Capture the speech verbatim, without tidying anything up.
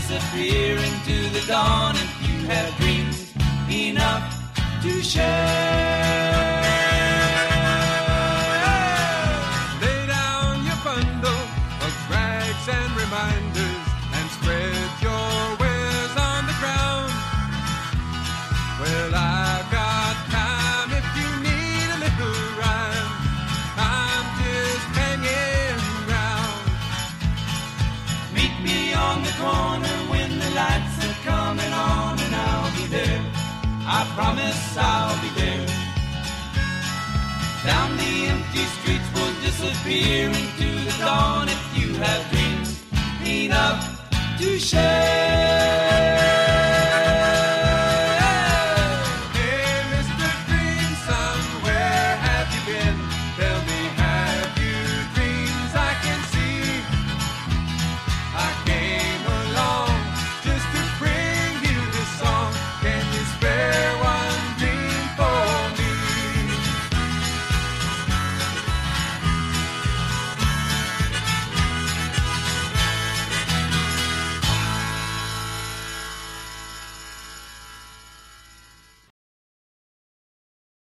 disappear into the dawn if you have dreams enough to share. Lay down your bundle of rags and reminders and spread your wares on the ground. Well, I've got time if you need a little rhyme. I'm just hanging round. Meet me on the corner when the lights are coming on, and I'll be there. I promise I'll be there. Down the empty streets will disappear into the dawn if you have dreams enough to share.